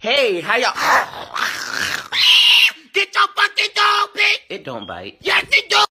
Hey, how y'all? Get your fucking dog, bitch! It don't bite. Yes, it do!